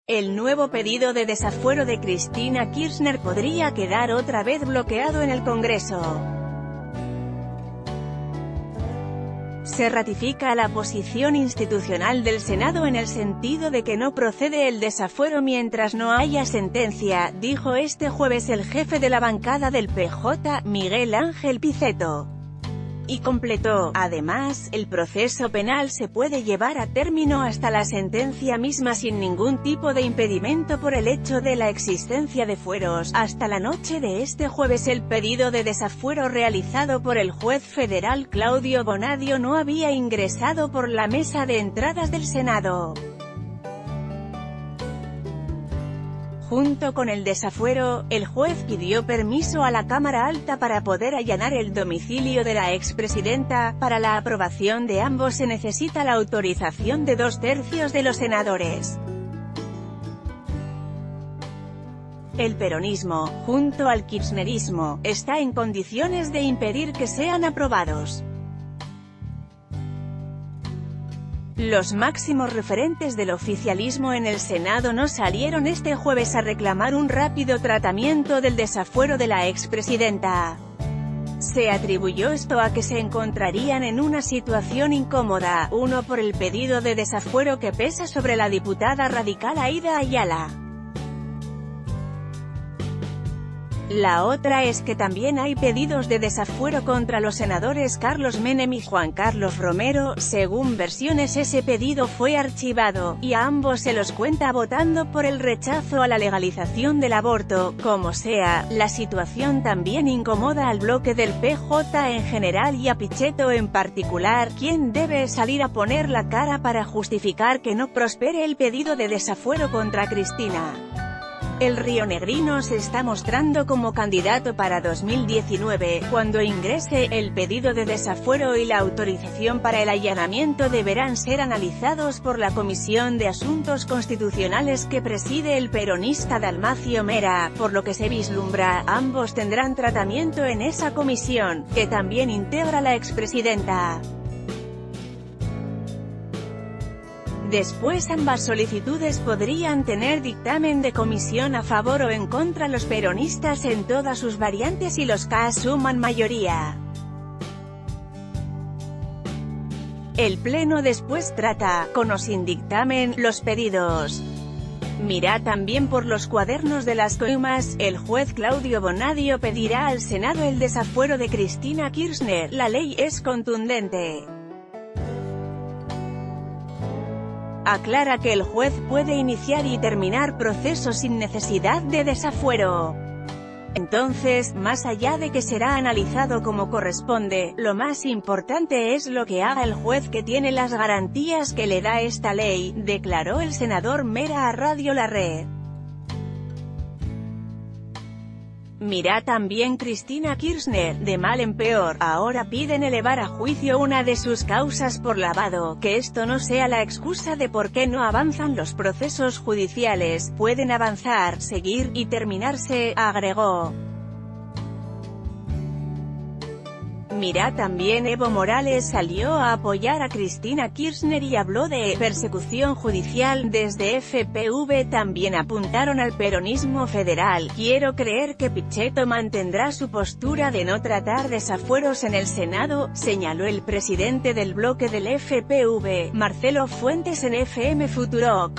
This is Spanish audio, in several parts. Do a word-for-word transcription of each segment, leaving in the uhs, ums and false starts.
El nuevo pedido de desafuero de Cristina Kirchner podría quedar otra vez bloqueado en el Congreso. Se ratifica la posición institucional del Senado en el sentido de que no procede el desafuero mientras no haya sentencia, dijo este jueves el jefe de la bancada del P J, Miguel Ángel Pichetto. Y completó, además, el proceso penal se puede llevar a término hasta la sentencia misma sin ningún tipo de impedimento por el hecho de la existencia de fueros. Hasta la noche de este jueves el pedido de desafuero realizado por el juez federal Claudio Bonadio no había ingresado por la mesa de entradas del Senado. Junto con el desafuero, el juez pidió permiso a la Cámara Alta para poder allanar el domicilio de la expresidenta. Para la aprobación de ambos se necesita la autorización de dos tercios de los senadores. El peronismo, junto al kirchnerismo, está en condiciones de impedir que sean aprobados. Los máximos referentes del oficialismo en el Senado no salieron este jueves a reclamar un rápido tratamiento del desafuero de la expresidenta. Se atribuyó esto a que se encontrarían en una situación incómoda, uno por el pedido de desafuero que pesa sobre la diputada radical Aida Ayala. La otra es que también hay pedidos de desafuero contra los senadores Carlos Menem y Juan Carlos Romero. Según versiones, ese pedido fue archivado, y a ambos se los cuenta votando por el rechazo a la legalización del aborto. Como sea, la situación también incomoda al bloque del P J en general y a Pichetto en particular, quien debe salir a poner la cara para justificar que no prospere el pedido de desafuero contra Cristina. El rionegrino se está mostrando como candidato para dos mil diecinueve, cuando ingrese. El pedido de desafuero y la autorización para el allanamiento deberán ser analizados por la Comisión de Asuntos Constitucionales que preside el peronista Dalmacio Mera, por lo que se vislumbra, ambos tendrán tratamiento en esa comisión, que también integra la expresidenta. Después ambas solicitudes podrían tener dictamen de comisión a favor o en contra. Los peronistas en todas sus variantes y los K suman mayoría. El Pleno después trata, con o sin dictamen, los pedidos. Mira también por los cuadernos de las coimas. El juez Claudio Bonadio pedirá al Senado el desafuero de Cristina Kirchner. La ley es contundente. Aclara que el juez puede iniciar y terminar procesos sin necesidad de desafuero. Entonces, más allá de que será analizado como corresponde, lo más importante es lo que haga el juez, que tiene las garantías que le da esta ley, declaró el senador Mera a Radio La Red. Mira también Cristina Kirchner, de mal en peor, ahora piden elevar a juicio una de sus causas por lavado. Que esto no sea la excusa de por qué no avanzan los procesos judiciales, pueden avanzar, seguir, y terminarse, agregó. Mira también Evo Morales salió a apoyar a Cristina Kirchner y habló de persecución judicial. Desde F P V también apuntaron al peronismo federal. Quiero creer que Pichetto mantendrá su postura de no tratar desafueros en el Senado, señaló el presidente del bloque del F P V, Marcelo Fuentes, en F M Futurock.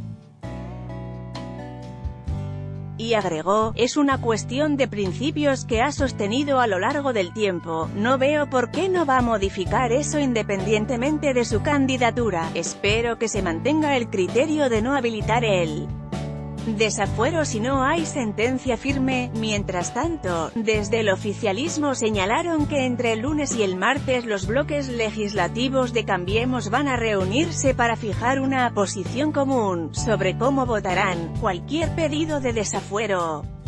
Y agregó, es una cuestión de principios que ha sostenido a lo largo del tiempo, no veo por qué no va a modificar eso independientemente de su candidatura. Espero que se mantenga el criterio de no habilitar el desafuero si no hay sentencia firme. Mientras tanto, desde el oficialismo señalaron que entre el lunes y el martes los bloques legislativos de Cambiemos van a reunirse para fijar una posición común sobre cómo votarán cualquier pedido de desafuero.